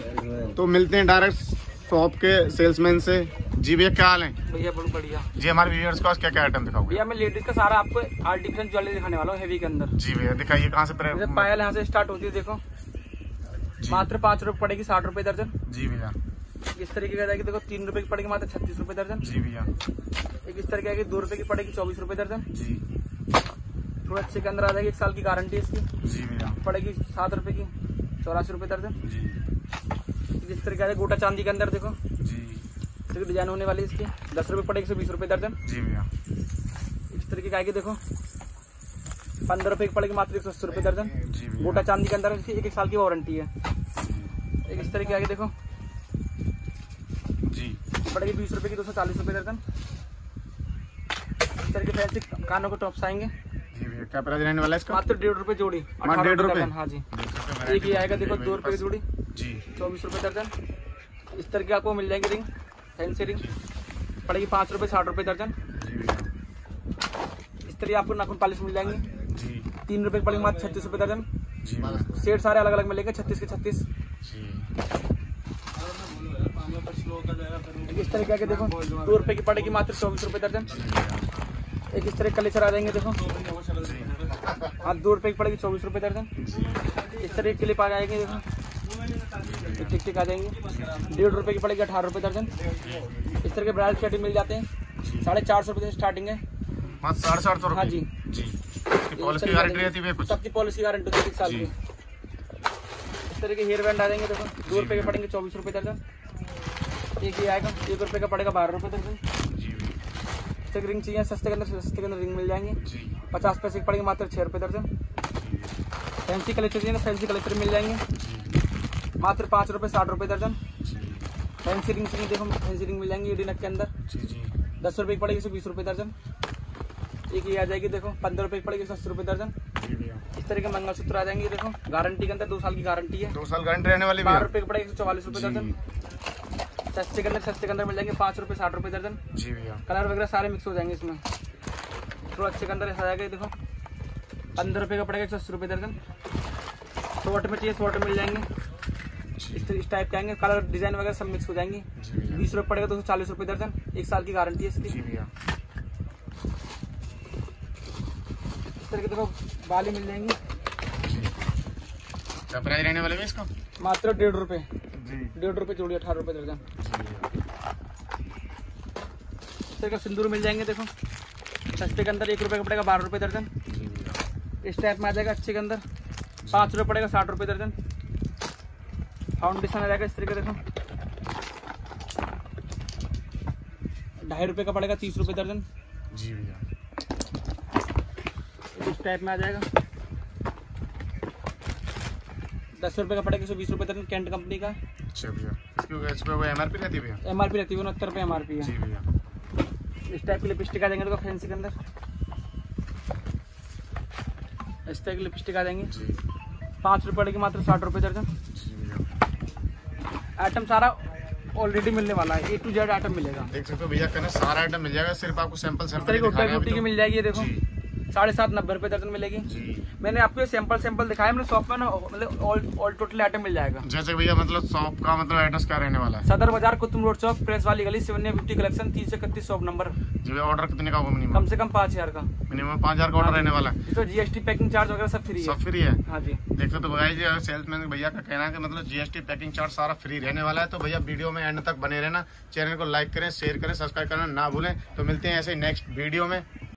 तो मिलते हैं डायरेक्ट शॉप के सेल्समैन से। जी भैया क्या हाल है? भैया बहुत बढ़िया जी हमारे व्यूअर्स को आज क्या क्या आइटम दिखाओगे? भैया मैं लेडीज का सारा आपको आर्टिफिशियल ज्वेलरी दिखाने वाला हूँ हेवी के अंदर। जी भैया दिखाइए कहाँ से जैसे पायल यहाँ से स्टार्ट होती है, देखो मात्र 5 रुपए पड़ेगी, 60 रुपए दर्जन। जी भैया इस तरीके का जाएगी, देखो 3 रुपए की पड़ेगी मात्र 36 रुपए दर्जन। जी भैया एक इस तरीके की 2 रुपए की पड़ेगी 24 रुपए दर्जन। जी थोड़ा अच्छे के अंदर आ जाएगी, 1 साल की गारंटी है इसकी। जी भैया पड़ेगी 7 रुपए की, 84 रुपए दर्जन। जी इस तरीके का गोटा चांदी के अंदर देखो जी डिजाइन होने वाली इसकी 10 रुपए पड़ेगी, 120 रुपए दर्जन। जी भैया इस तरीके का आएगी, देखो 15 रुपए की पड़ेगी मात्र 180 रुपए दर्जन। जी भैया गोटा चांदी के अंदर इसकी 1 साल की वारंटी है। एक इस तरीके आगे देखो जी पड़ेगी 20 रुपए की, 240 रुपए दर्जन। इस तरीके फैंसी कानों के टॉप्स आएंगे। जी भैया क्या प्राइस रहने वाला है इसका? मात्र 1.5 रुपए जोड़ी, 1.5 रुपए? हाँ जी। एक ये आएगा देखो 2 रुपए की जोड़ी, जी 24 रुपए दर्जन। इस तरीके आपको मिल जाएंगे रिंग, फैंसी रिंग पड़ेगी 5 रुपए, 60 रुपए दर्जन। जी भैया इस तरीके आपको नाखून पॉलिश मिल जाएंगे, जी 3 रुपए की पड़ेगी मात्र 36 रुपए दर्जन। जी भैया सेट सारे अलग अलग मिलेंगे, 36 के 36। जी इस तरीके के देखो 2 रुपए की पड़ेगी मात्र 24 रुपए दर्जन। एक इस तरह कलेचर आ जाएंगे, देखो हाँ 2 रुपए की पड़ेगी 24 रुपए दर्जन। इस तरह क्लिप आ जाएगी, देखो टिक टिक आ जाएंगे, 1.5 रुपए की पड़ेगी 18 रुपए दर्जन। इस तरह के ब्राइडल सेट भी मिल जाते हैं, 450 रुपए से स्टार्टिंग है। मात्र 750 हाँ जी जी पॉलिश की गारंटी रहती है कुछ? सबकी पॉलिश की गारंटी होती है 1 साल की। इस तरह के हेयर बैंड आ जाएंगे, देखो 2 रुपए के पड़ेंगे 24 रुपए दर्जन। एक ये आएगा 1 रुपए का पड़ेगा 12 रुपए दर्जन। इस तरह रिंग चाहिए सस्ते के अंदर रिंग मिल जाएंगे, 50 पैसे की पड़ेंगे मात्र 6 रुपए दर्जन। फैंसी कलेक्टर चाहिए ना, फैंसी कलेक्टर मिल जाएंगे मात्र 5 रुपए, 60 रुपए दर्जन। फैंसी रिंग चाहिए, देखो फैंसी रिंग मिल जाएंगे एडी नेक के अंदर, 10 रुपए की पड़ेगी 120 रुपए दर्जन। एक ये आ जाएगी, देखो 15 रुपए की पड़ेगी 80 रुपए दर्जन। इस तरह के मंगलसूत्र आ जाएंगे, देखो गारंटी के अंदर 2 साल की गारंटी है, 2 साल गारंटी रहने वाली 12 रुपए की पड़ेगी 144 रुपए दर्जन। सस्ते के अंदर मिल जाएंगे 5 रुपए, 60 रुपए दर्जन। जी भैया कलर वगैरह सारे मिक्स हो जाएंगे इसमें। थोड़ा अच्छे के अंदर ऐसा आएगा, देखो 15 रुपए का पड़ेगा 180 रुपए दर्जन। शॉर्ट में चाहिए शॉर्ट मिल जाएंगे, इस टाइप के आएंगे, कलर डिजाइन वगैरह सब मिक्स हो जाएंगे। 20 रुपए पड़ेगा 240 रुपए दर्जन, 1 साल की गारंटी है इसकी। जी भैया इस तरह के देखो बाली मिल जाएंगी, क्या प्राइस रहने वाला है इसका? मात्र 1.5 रुपए, जी 1.5 रुपए जोड़ी, 18 रुपए दर्जन। इस तरह का सिंदूर मिल जाएंगे, देखो सस्ते के अंदर 1 रुपए का पड़ेगा 12 रुपए दर्जन। इस टाइप में आ जाएगा अच्छे के अंदर, 5 रुपए पड़ेगा 60 रुपए दर्जन। फाउंडेशन आ जाएगा इस तरीके, देखो 2.5 रुपए का पड़ेगा 30 रुपए दर्जन। जी भैया इस टाइप में आ जाएगा, 10 रुपए का पड़ेगा 120 रुपए दर्जन, कैंट कंपनी का। अच्छा भैया इसकी इस पे वो एमआरपी रहती है भैया? एमआरपी रहती है 69 रुपए एमआरपी जी है। भैया इस टाइप की लिपस्टिक आ जाएंगे, देखो फैंसी के अंदर इस टाइप की लिपस्टिक आ जाएंगी, जी 5 रुपए पड़ेगी मात्र 60 रुपए दर्जन। जी भैया आइटम सारा ऑलरेडी मिलने वाला है, A to Z आइटम मिलेगा। देख सकते हो भैया कहना सारा आइटम मिल जाएगा, सिर्फ आपको सैंपल इस तरह की दिखा रहे हैं की मिल जाएगी, ये देखो जी 7.5 90 रुपए दर्जन मिलेगी। जी मैंने आपको ये सैंपल दिखाया, मैंने शॉप में ना मतलब ऑल टोटल आइटम मिल जाएगा। जैसे भैया मतलब शॉप का मतलब एड्रेस क्या रहने वाला है? सदर बाजार, कुतुब रोड चौक, प्रेस वाली गली, 750 कलेक्शन, 3 से 31 शॉप नंबर। जी भैया ऑर्डर कितने का होगा मिनिमम? कम से कम 5000 का, मिनिमम 5000 का ऑर्डर रहने वाला है। तो जीएसटी पैकिंग चार्ज वगैरह सब फ्री है। सब फ्री है? हाँ जी देख सकते हो भैया सेल्समैन भैया का कहना है कि मतलब जीएसटी पैकिंग चार्ज सारा फ्री रहने वाला है। तो भैया वीडियो में एंड तक बने रहना, चैनल को लाइक करें, शेयर करें, सब्सक्राइब करना ना भूलें। तो मिलते हैं ऐसे नेक्स्ट वीडियो में।